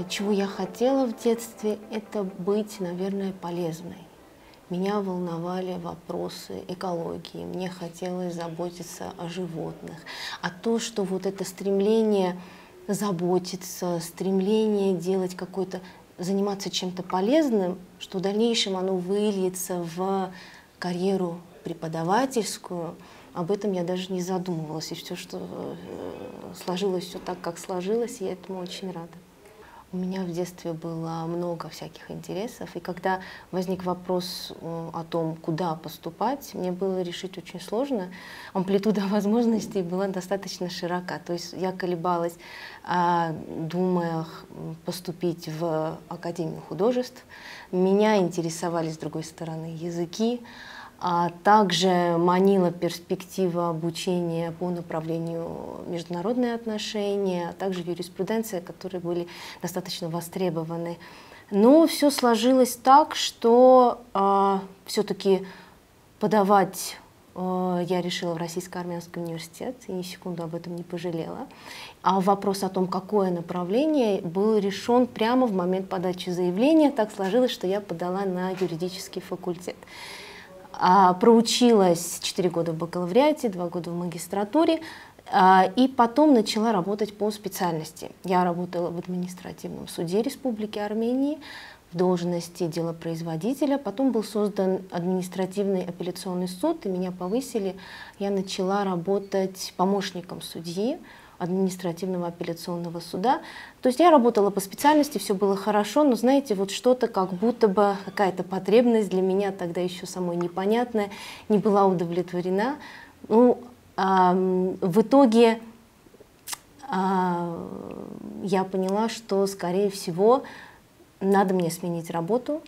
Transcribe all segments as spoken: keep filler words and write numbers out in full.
Чего я хотела в детстве, это быть, наверное, полезной. Меня волновали вопросы экологии, мне хотелось заботиться о животных. А то, что вот это стремление заботиться, стремление делать какой-то, заниматься чем-то полезным, что в дальнейшем оно выльется в карьеру преподавательскую, об этом я даже не задумывалась. И все, что сложилось все так, как сложилось, я этому очень рада. У меня в детстве было много всяких интересов, и когда возник вопрос о том, куда поступать, мне было решить очень сложно. Амплитуда возможностей была достаточно широка. То есть я колебалась, думая поступить в Академию художеств. Меня интересовали, с другой стороны, языки. А также манила перспектива обучения по направлению международные отношения, а также юриспруденция, которые были достаточно востребованы. Но все сложилось так, что э, все-таки подавать э, я решила в Российско-Армянский университет, и ни секунду об этом не пожалела. А вопрос о том, какое направление, был решен прямо в момент подачи заявления. Так сложилось, что я подала на юридический факультет. А, проучилась четыре года в бакалавриате, два года в магистратуре, а, и потом начала работать по специальности. Я работала в административном суде Республики Армении в должности делопроизводителя. Потом был создан административный апелляционный суд, и меня повысили. Я начала работать помощником судьи административного апелляционного суда. То есть я работала по специальности, все было хорошо, но, знаете, вот что-то как будто бы, какая-то потребность для меня тогда еще самой непонятная, не была удовлетворена. Ну, а, в итоге а, я поняла, что, скорее всего, надо мне сменить работу.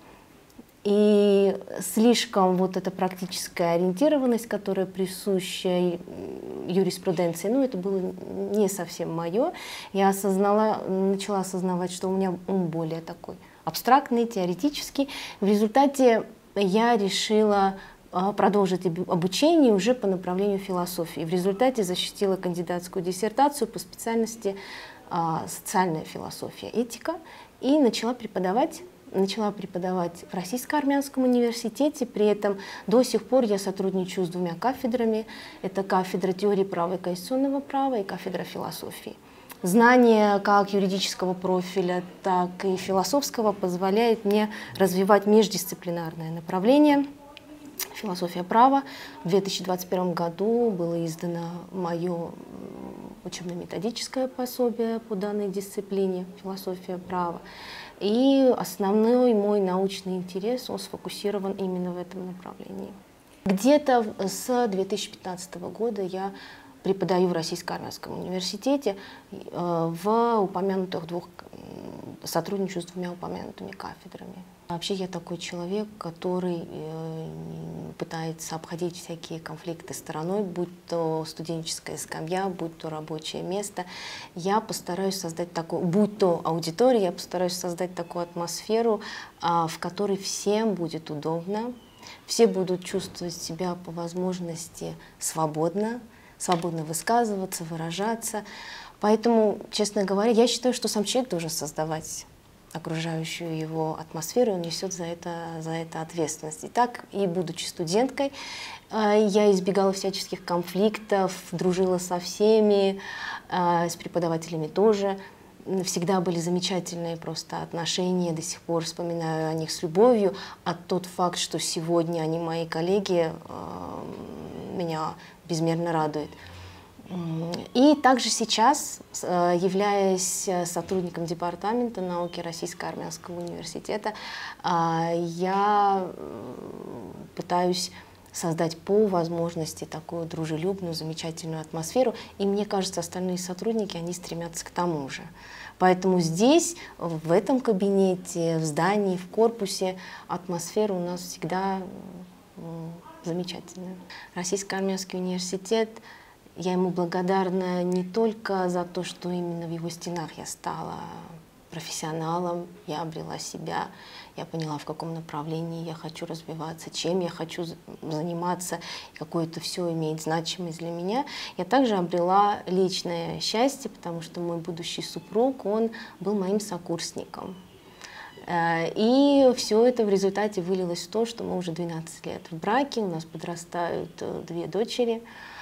И слишком вот эта практическая ориентированность, которая присуща юриспруденции, ну, это было не совсем мое. Я осознала, начала осознавать, что у меня ум более такой абстрактный, теоретический. В результате я решила продолжить обучение уже по направлению философии. В результате защитила кандидатскую диссертацию по специальности социальная философия, этика, и начала преподавать. Начала преподавать в Российско-Армянском университете, при этом до сих пор я сотрудничаю с двумя кафедрами. Это кафедра теории права и конституционного права и кафедра философии. Знание как юридического профиля, так и философского позволяет мне развивать междисциплинарное направление. Философия права. В две тысячи двадцать первом году было издано мое учебно-методическое пособие по данной дисциплине «Философия права». И основной мой научный интерес, он сфокусирован именно в этом направлении. Где-то с две тысячи пятнадцатого года я преподаю в Российско-Армянском университете в упомянутых двух, сотрудничаю с двумя упомянутыми кафедрами. Вообще я такой человек, который пытается обходить всякие конфликты стороной, будь то студенческая скамья, будь то рабочее место. Я постараюсь создать такую, будь то аудитория, я постараюсь создать такую атмосферу, в которой всем будет удобно, все будут чувствовать себя по возможности свободно, свободно высказываться, выражаться. Поэтому, честно говоря, я считаю, что сам человек должен создавать окружающую его атмосферу, он несет за это, за это ответственность. И так, и будучи студенткой, я избегала всяческих конфликтов, дружила со всеми, с преподавателями тоже. Всегда были замечательные просто отношения, до сих пор вспоминаю о них с любовью. А тот факт, что сегодня они мои коллеги, меня безмерно радует. И также сейчас, являясь сотрудником Департамента науки Российско-Армянского университета, я пытаюсь создать по возможности такую дружелюбную, замечательную атмосферу. И мне кажется, остальные сотрудники, они стремятся к тому же. Поэтому здесь, в этом кабинете, в здании, в корпусе атмосфера у нас всегда замечательная. Российско-Армянский университет, я ему благодарна не только за то, что именно в его стенах я стала профессионалом, я обрела себя, я поняла, в каком направлении я хочу развиваться, чем я хочу заниматься, какое это все имеет значимость для меня. Я также обрела личное счастье, потому что мой будущий супруг, он был моим сокурсником. И все это в результате вылилось в то, что мы уже двенадцать лет в браке, у нас подрастают две дочери,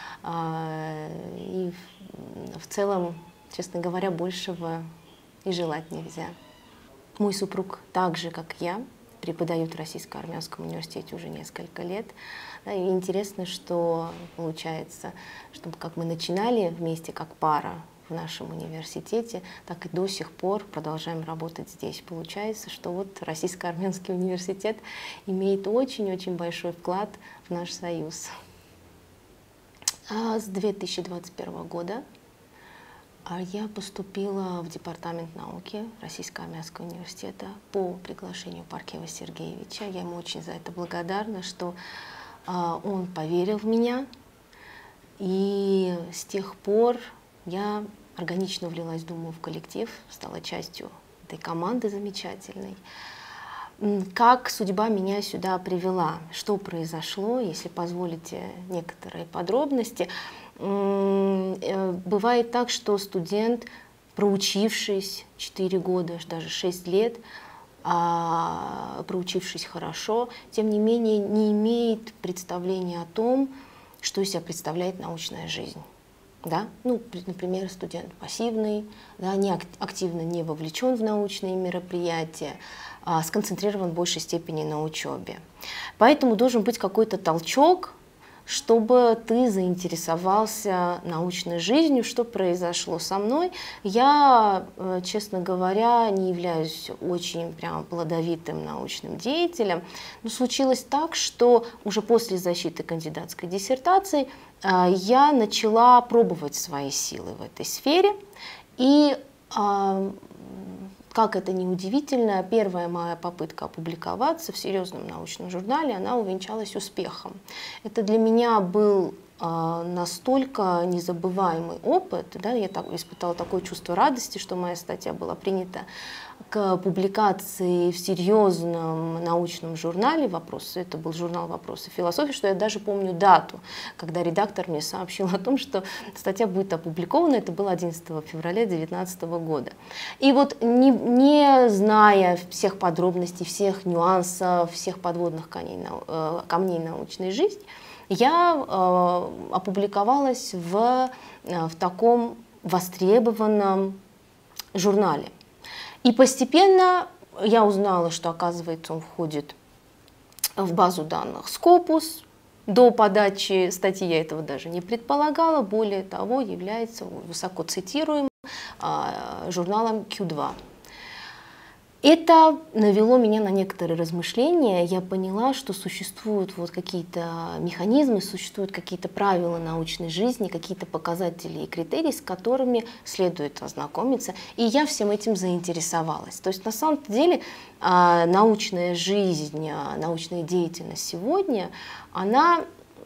и в целом, честно говоря, большего и желать нельзя. Мой супруг, так же как я, преподает в Российско-Армянском университете уже несколько лет. И интересно, что получается, что как мы начинали вместе как пара в нашем университете, так и до сих пор продолжаем работать здесь. Получается, что вот Российско-Армянский университет имеет очень-очень большой вклад в наш союз. А с две тысячи двадцать первого года я поступила в департамент науки Российско-Армянского университета по приглашению Паркева Сергеевича. Я ему очень за это благодарна, что он поверил в меня. И с тех пор я органично влилась, думаю, в коллектив, стала частью этой команды замечательной. Как судьба меня сюда привела? Что произошло, если позволите некоторые подробности? Бывает так, что студент, проучившись четыре года, даже шесть лет, проучившись хорошо, тем не менее не имеет представления о том, что из себя представляет научная жизнь. Да? Ну, например, студент пассивный, да, не активно не вовлечен в научные мероприятия, а сконцентрирован в большей степени на учебе. Поэтому должен быть какой-то толчок, чтобы ты заинтересовался научной жизнью. Что произошло со мной? Я, честно говоря, не являюсь очень прям плодовитым научным деятелем, но случилось так, что уже после защиты кандидатской диссертации я начала пробовать свои силы в этой сфере. И, как это ни удивительно, первая моя попытка опубликоваться в серьезном научном журнале, она увенчалась успехом. Это для меня был настолько незабываемый опыт, да, я так, испытала такое чувство радости, что моя статья была принята к публикации в серьезном научном журнале «Вопросы», это был журнал «Вопросы философии», что я даже помню дату, когда редактор мне сообщил о том, что статья будет опубликована, это было одиннадцатого февраля две тысячи девятнадцатого года. И вот не, не зная всех подробностей, всех нюансов, всех подводных камней, камней научной жизни, я э, опубликовалась в, в таком востребованном журнале. И постепенно я узнала, что, оказывается, он входит в базу данных Scopus. До подачи статьи я этого даже не предполагала. Более того, является высоко цитируемым э, журналом кью два. Это навело меня на некоторые размышления. Я поняла, что существуют вот какие-то механизмы, существуют какие-то правила научной жизни, какие-то показатели и критерии, с которыми следует ознакомиться. И я всем этим заинтересовалась. То есть на самом деле научная жизнь, научная деятельность сегодня, она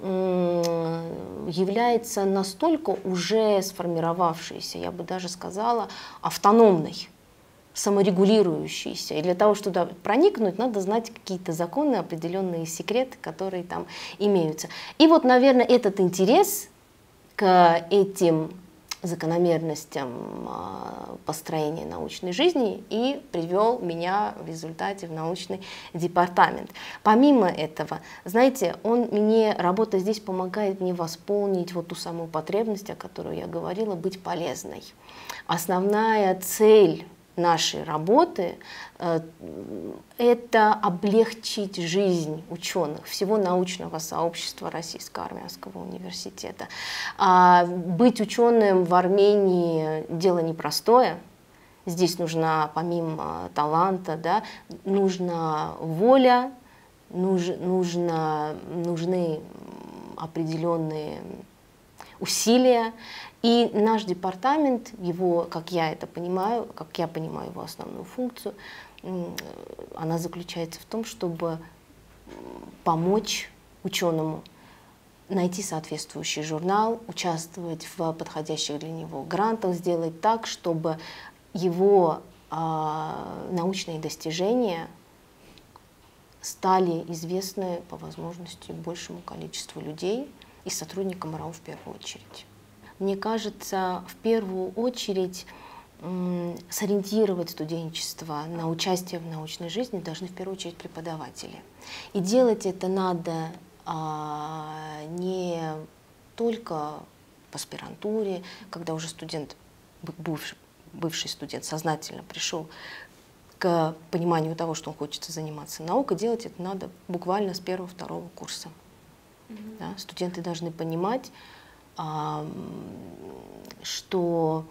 является настолько уже сформировавшейся, я бы даже сказала, автономной, саморегулирующийся. И для того, чтобы туда проникнуть, надо знать какие-то законы, определенные секреты, которые там имеются. И вот, наверное, этот интерес к этим закономерностям построения научной жизни и привел меня в результате в научный департамент. Помимо этого, знаете, он мне, работа здесь помогает мне восполнить вот ту самую потребность, о которой я говорила, быть полезной. Основная цель нашей работы э, – это облегчить жизнь ученых, всего научного сообщества Российско-Армянского университета. А быть ученым в Армении – дело непростое. Здесь нужна, помимо таланта, да, нужна воля, нуж, нужно, нужны определенные усилия. И наш департамент, его, как я это понимаю, как я понимаю его основную функцию, она заключается в том, чтобы помочь ученому найти соответствующий журнал, участвовать в подходящих для него грантах, сделать так, чтобы его а, научные достижения стали известны по возможности большему количеству людей и сотрудникам РАО в первую очередь. Мне кажется, в первую очередь сориентировать студенчество на участие в научной жизни должны в первую очередь преподаватели. И делать это надо а, не только в аспирантуре, когда уже студент, бывший, бывший студент сознательно пришел к пониманию того, что он хочет заниматься наукой, делать это надо буквально с первого-второго курса. Mm-hmm. Да? Студенты должны понимать, а, что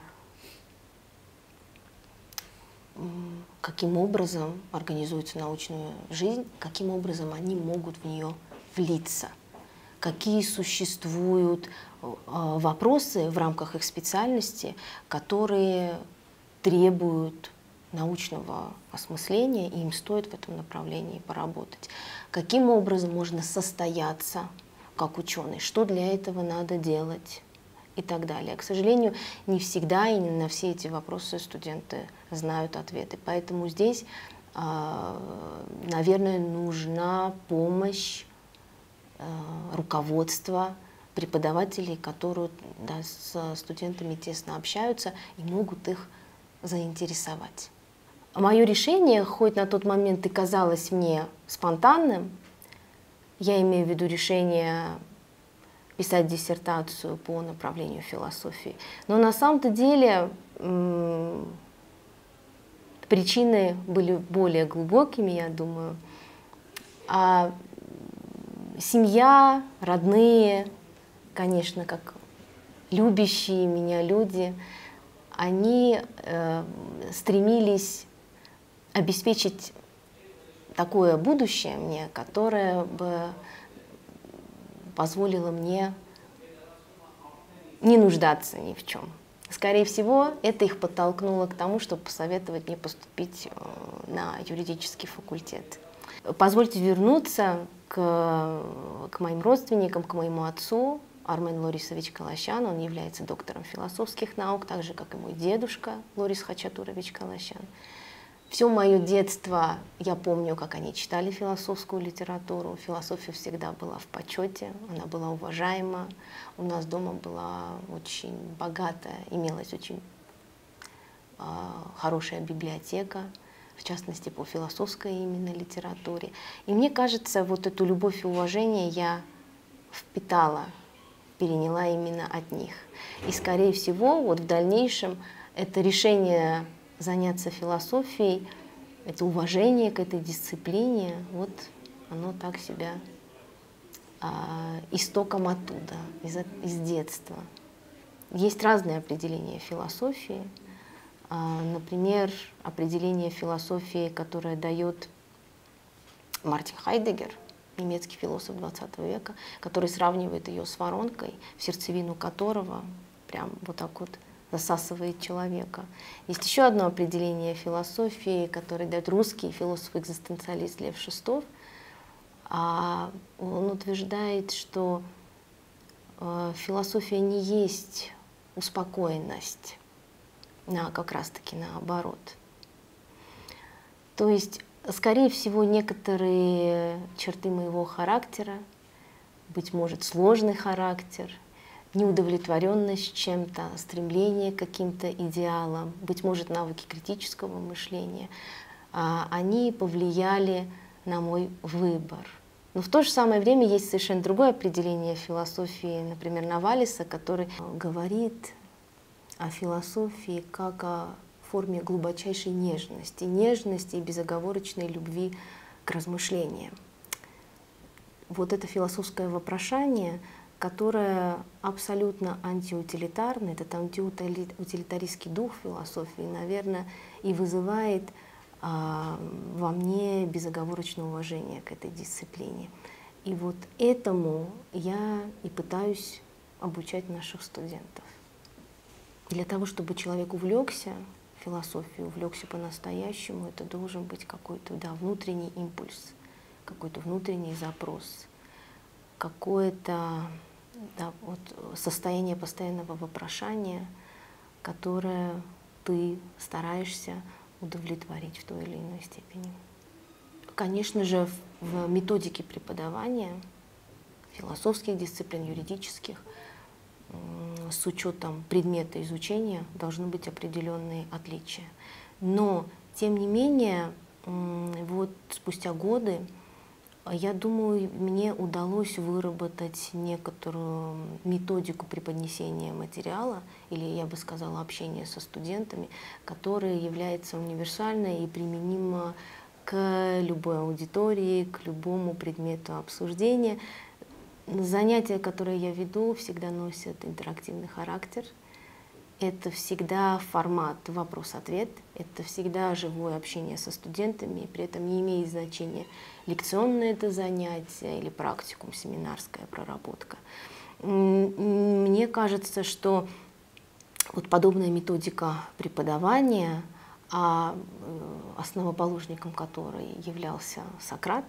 каким образом организуется научная жизнь, каким образом они могут в нее влиться, какие существуют вопросы в рамках их специальности, которые требуют научного осмысления, и им стоит в этом направлении поработать. Каким образом можно состояться как ученый, что для этого надо делать и так далее. К сожалению, не всегда и не на все эти вопросы студенты знают ответы. Поэтому здесь, наверное, нужна помощь руководства, преподавателей, которые, да, с студентами тесно общаются и могут их заинтересовать. Мое решение, хоть на тот момент и казалось мне спонтанным, я имею в виду решение писать диссертацию по направлению философии, но на самом-то деле причины были более глубокими, я думаю. А семья, родные, конечно, как любящие меня люди, они э, стремились обеспечить такое будущее мне, которое бы позволило мне не нуждаться ни в чем. Скорее всего, это их подтолкнуло к тому, чтобы посоветовать мне поступить на юридический факультет. Позвольте вернуться к, к моим родственникам, к моему отцу. Армен Лорисович Калащан, он является доктором философских наук, так же, как и мой дедушка Лорис Хачатурович Калащан. Все мое детство я помню, как они читали философскую литературу. Философия всегда была в почете, она была уважаема. У нас дома была очень богатая, имелась очень э, хорошая библиотека, в частности, по философской именно литературе. И мне кажется, вот эту любовь и уважение я впитала, переняла именно от них. И, скорее всего, вот в дальнейшем это решение заняться философией, это уважение к этой дисциплине, вот оно так себя а, истоком оттуда, из, из детства. Есть разные определения философии. А, например, определение философии, которое дает Мартин Хайдеггер, немецкий философ двадцатого века, который сравнивает ее с воронкой, в сердцевину которого прям вот так вот засасывает человека. Есть еще одно определение философии, которое дает русский философ-экзистенциалист Лев Шестов. А он утверждает, что э, философия не есть успокоенность, а как раз-таки наоборот. То есть, скорее всего, некоторые черты моего характера, быть может, сложный характер, неудовлетворенность чем-то, стремление к каким-то идеалам, быть может, навыки критического мышления, они повлияли на мой выбор. Но в то же самое время есть совершенно другое определение философии, например, Навалиса, который говорит о философии как о форме глубочайшей нежности, нежности и безоговорочной любви к размышлениям. Вот это философское вопрошание, которое абсолютно антиутилитарно, этот антиутилитаристский дух философии, наверное, и вызывает а, во мне безоговорочное уважение к этой дисциплине. И вот этому я и пытаюсь обучать наших студентов. Для того, чтобы человек увлекся философией, увлекся по-настоящему, это должен быть какой-то, да, внутренний импульс, какой-то внутренний запрос, какое-то, да, вот состояние постоянного вопрошания, которое ты стараешься удовлетворить в той или иной степени. Конечно же, в методике преподавания философских дисциплин, юридических, с учетом предмета изучения должны быть определенные отличия. Но, тем не менее, вот спустя годы, я думаю, мне удалось выработать некоторую методику преподнесения материала, или, я бы сказала, общения со студентами, которая является универсальной и применима к любой аудитории, к любому предмету обсуждения. Занятия, которые я веду, всегда носят интерактивный характер. Это всегда формат вопрос-ответ, это всегда живое общение со студентами, и при этом не имеет значения, лекционное это занятие или практикум, семинарская проработка. Мне кажется, что вот подобная методика преподавания, а основоположником которой являлся Сократ,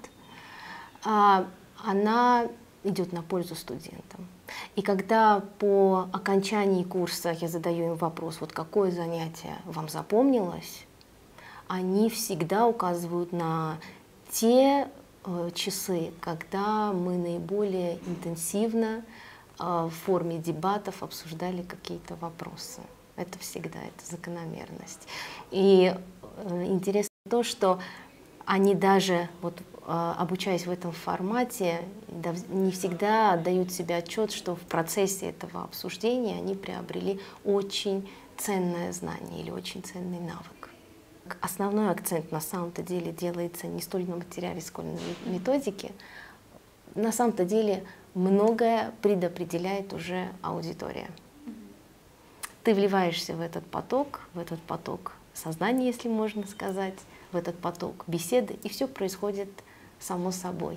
она идет на пользу студентам. И когда по окончании курса я задаю им вопрос, вот какое занятие вам запомнилось, они всегда указывают на те э, часы, когда мы наиболее интенсивно э, в форме дебатов обсуждали какие-то вопросы. Это всегда, это закономерность. И э, интересно то, что они даже, вот, обучаясь в этом формате, не всегда отдают себе отчет, что в процессе этого обсуждения они приобрели очень ценное знание или очень ценный навык. Основной акцент на самом-то деле делается не столь на материале, сколь на методике. На самом-то деле многое предопределяет уже аудитория. Ты вливаешься в этот поток, в этот поток сознания, если можно сказать, в этот поток беседы, и все происходит само собой.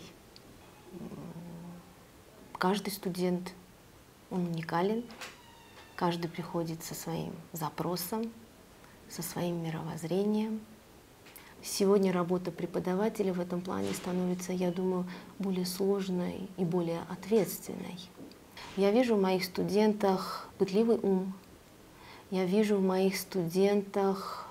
Каждый студент, он уникален, каждый приходит со своим запросом, со своим мировоззрением. Сегодня работа преподавателя в этом плане становится, я думаю, более сложной и более ответственной. Я вижу в моих студентах пытливый ум, я вижу в моих студентах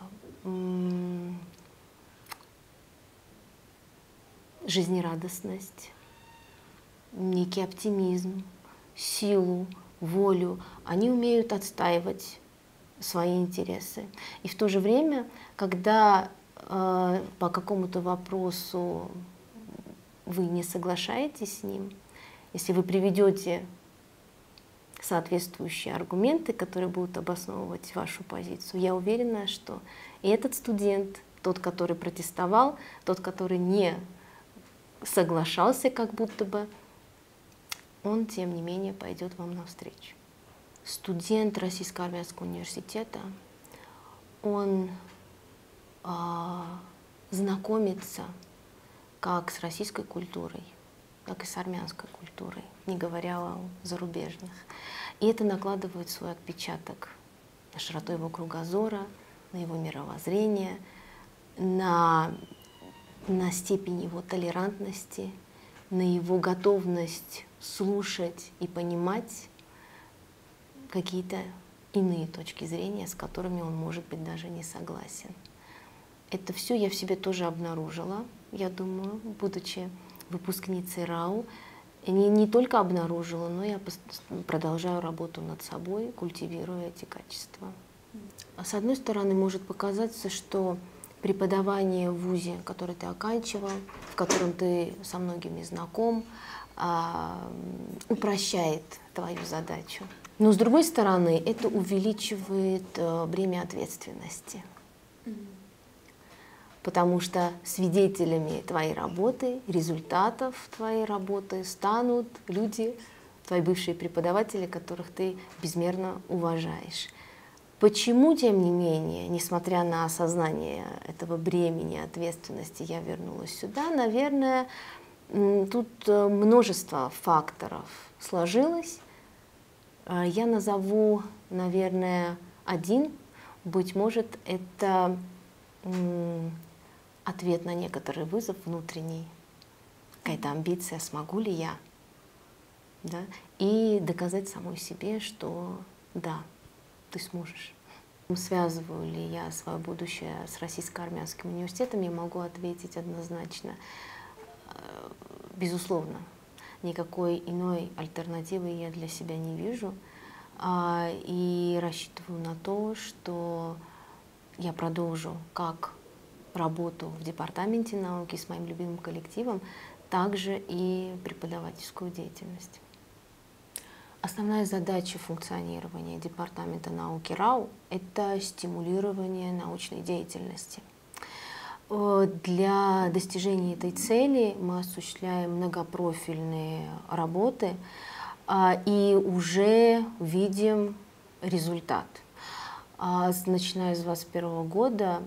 жизнерадостность, некий оптимизм, силу, волю. Они умеют отстаивать свои интересы. И в то же время, когда э, по какому-то вопросу вы не соглашаетесь с ним, если вы приведете соответствующие аргументы, которые будут обосновывать вашу позицию, я уверена, что и этот студент, тот, который протестовал, тот, который не соглашался как будто бы, он, тем не менее, пойдет вам навстречу. Студент Российского армянского университета, он а, знакомится как с российской культурой, так и с армянской культурой, не говоря о зарубежных. И это накладывает свой отпечаток на широту его кругозора, на его мировоззрение, на, на степень его толерантности, на его готовность слушать и понимать какие-то иные точки зрения, с которыми он, может быть, даже не согласен. Это все я в себе тоже обнаружила, я думаю, будучи выпускницей РАУ. Не, не только обнаружила, но я продолжаю работу над собой, культивируя эти качества. С одной стороны, может показаться, что преподавание в вузе, который ты оканчивал, в котором ты со многими знаком, упрощает твою задачу. Но с другой стороны, это увеличивает бремя ответственности. Потому что свидетелями твоей работы, результатов твоей работы станут люди, твои бывшие преподаватели, которых ты безмерно уважаешь. Почему, тем не менее, несмотря на осознание этого бремени ответственности, я вернулась сюда? Наверное, тут множество факторов сложилось. Я назову, наверное, один. Быть может, это ответ на некоторый вызов внутренний, какая-то амбиция, смогу ли я, да? И доказать самой себе, что да, ты сможешь. Связываю ли я свое будущее с Российско-армянским университетом, я могу ответить однозначно. Безусловно, никакой иной альтернативы я для себя не вижу. И рассчитываю на то, что я продолжу как работу в департаменте науки с моим любимым коллективом, также и преподавательскую деятельность. Основная задача функционирования Департамента науки РАУ – это стимулирование научной деятельности. Для достижения этой цели мы осуществляем многопрофильные работы и уже видим результат. Начиная с двадцать первого года,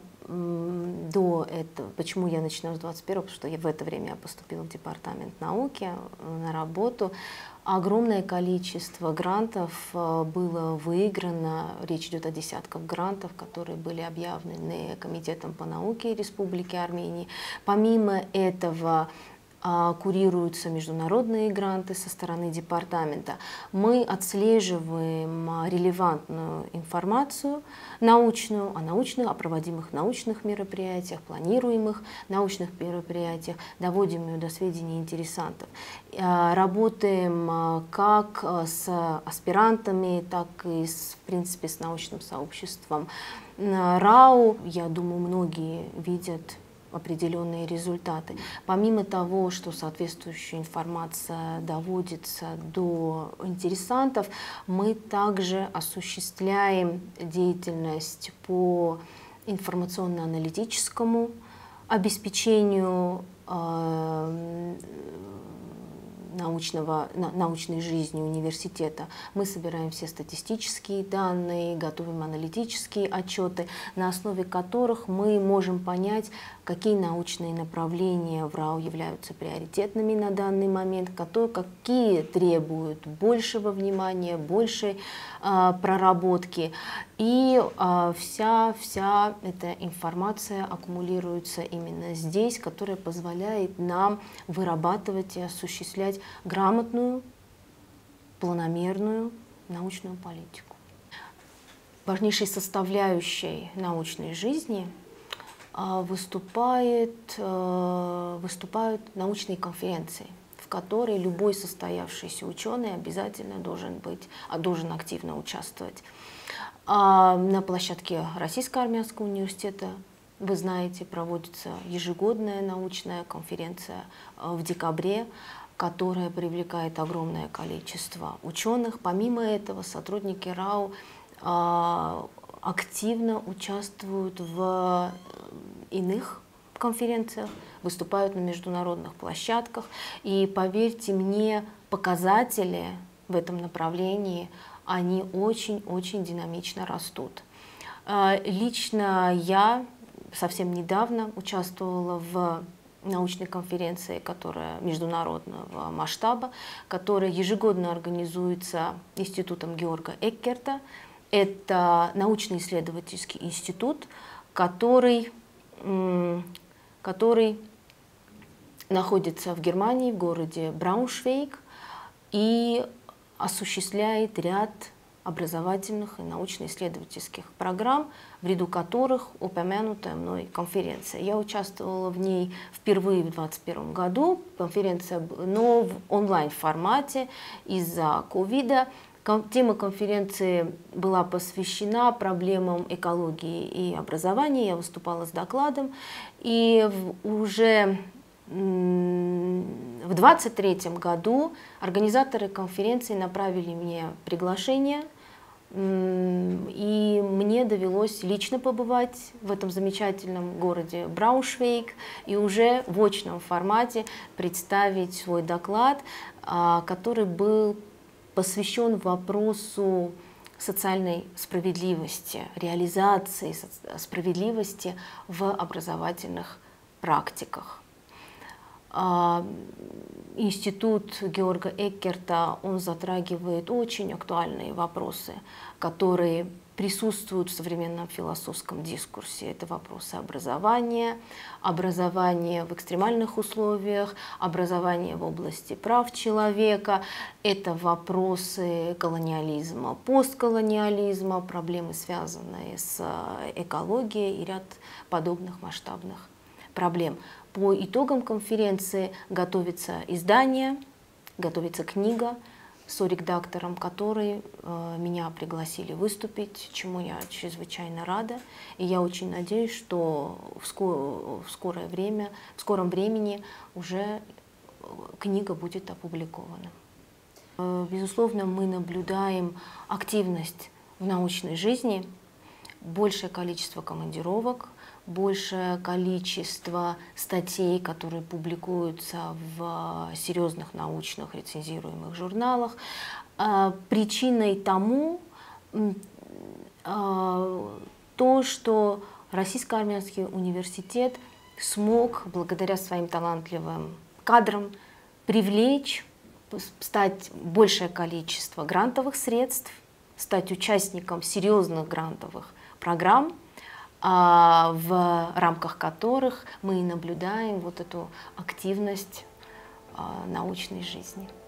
до этого, почему я начинаю с двадцать первого, потому что я в это время я поступила в Департамент науки на работу, огромное количество грантов было выиграно, речь идет о десятках грантов, которые были объявлены Комитетом по науке Республики Армения. Помимо этого, курируются международные гранты со стороны департамента. Мы отслеживаем релевантную информацию научную, о научных, о проводимых научных мероприятиях, планируемых научных мероприятиях, доводим ее до сведения интересантов. Работаем как с аспирантами, так и, с, в принципе, с научным сообществом РАУ. Я думаю, многие видят определенные результаты. Помимо того, что соответствующая информация доводится до интересантов, мы также осуществляем деятельность по информационно-аналитическому обеспечению э, научного, научной жизни университета. Мы собираем все статистические данные, готовим аналитические отчеты, на основе которых мы можем понять, какие научные направления в РАУ являются приоритетными на данный момент, которые, какие требуют большего внимания, большей э, проработки. И э, вся, вся эта информация аккумулируется именно здесь, которая позволяет нам вырабатывать и осуществлять грамотную, планомерную научную политику. Важнейшей составляющей научной жизни выступает, выступают научные конференции, в которой любой состоявшийся ученый обязательно должен быть, должен активно участвовать. На площадке Российско-армянского университета, вы знаете, проводится ежегодная научная конференция в декабре, которая привлекает огромное количество ученых. Помимо этого, сотрудники РАУ активно участвуют в иных конференциях, выступают на международных площадках. И поверьте мне, показатели в этом направлении, они очень-очень динамично растут. Лично я совсем недавно участвовала в научной конференции, которая международного масштаба, которая ежегодно организуется Институтом Георга Эккерта. Это научно-исследовательский институт, который, который находится в Германии, в городе Брауншвейг, и осуществляет ряд образовательных и научно-исследовательских программ, в ряду которых упомянутая мной конференция. Я участвовала в ней впервые в две тысячи двадцать первом году, конференция, но в онлайн-формате из-за ковида. Тема конференции была посвящена проблемам экологии и образования. Я выступала с докладом, и уже в две тысячи двадцать третьем году организаторы конференции направили мне приглашение, и мне довелось лично побывать в этом замечательном городе Брауншвейг и уже в очном формате представить свой доклад, который был посвящен вопросу социальной справедливости, реализации справедливости в образовательных практиках. Институт Георга Эккерта, он затрагивает очень актуальные вопросы, которые присутствуют в современном философском дискурсе. Это вопросы образования, образование в экстремальных условиях, образование в области прав человека, это вопросы колониализма, постколониализма, проблемы, связанные с экологией и ряд подобных масштабных проблем. По итогам конференции готовится издание, готовится книга с редактором, который э, меня пригласили выступить, чему я чрезвычайно рада. И я очень надеюсь, что в, скор в скорое время, в скором времени уже книга будет опубликована. Э, безусловно, мы наблюдаем активность в научной жизни, большее количество командировок, большее количество статей, которые публикуются в серьезных научных рецензируемых журналах. Причиной тому то, что Российско-Армянский университет смог, благодаря своим талантливым кадрам, привлечь, стать большее количество грантовых средств, стать участником серьезных грантовых программ, в рамках которых мы наблюдаем вот эту активность научной жизни.